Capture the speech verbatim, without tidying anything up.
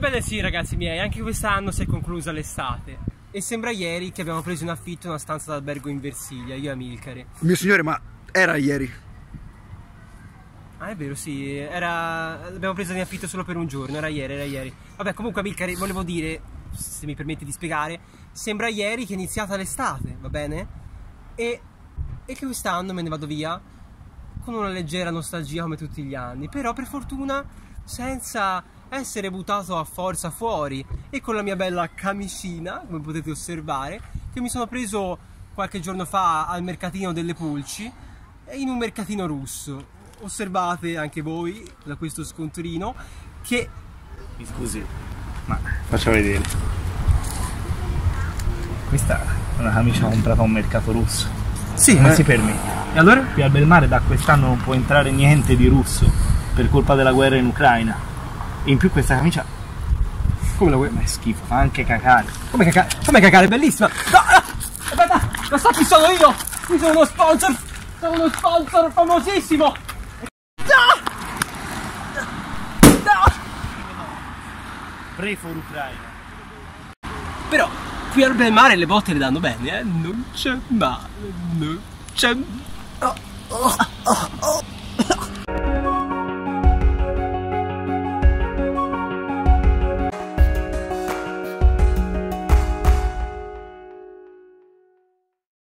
Ebbene sì ragazzi miei, anche quest'anno si è conclusa l'estate e sembra ieri che abbiamo preso in affitto una stanza d'albergo in Versilia, io e Amilcare. Mio signore, ma era ieri? Ah è vero, sì, era... l'abbiamo presa in affitto solo per un giorno, era ieri, era ieri. Vabbè, comunque Amilcare, volevo dire, se mi permetti di spiegare, sembra ieri che è iniziata l'estate, va bene? E, e che quest'anno me ne vado via con una leggera nostalgia come tutti gli anni, però per fortuna senza essere buttato a forza fuori e con la mia bella camicina, come potete osservare, che mi sono preso qualche giorno fa al mercatino delle Pulci, in un mercatino russo. Osservate anche voi da questo scontrino che... Mi scusi, ma faccio vedere. Questa è una camicia comprata a un mercato russo. Sì, come eh. si permette? E allora? Qui al Belmare da quest'anno non può entrare niente di russo per colpa della guerra in Ucraina. E in più questa camicia... Come la vuoi? Ma è schifo, fa anche cacare. Come cacare? Come cacare? È bellissima! No, no! Aspetta! Lo sto fissando io! Io sono uno sponsor! Sono uno sponsor famosissimo! No! No! Pray for Ucraina. Però qui al Belmare le botte le danno bene, eh? Non c'è male, non c'è... Oh, oh.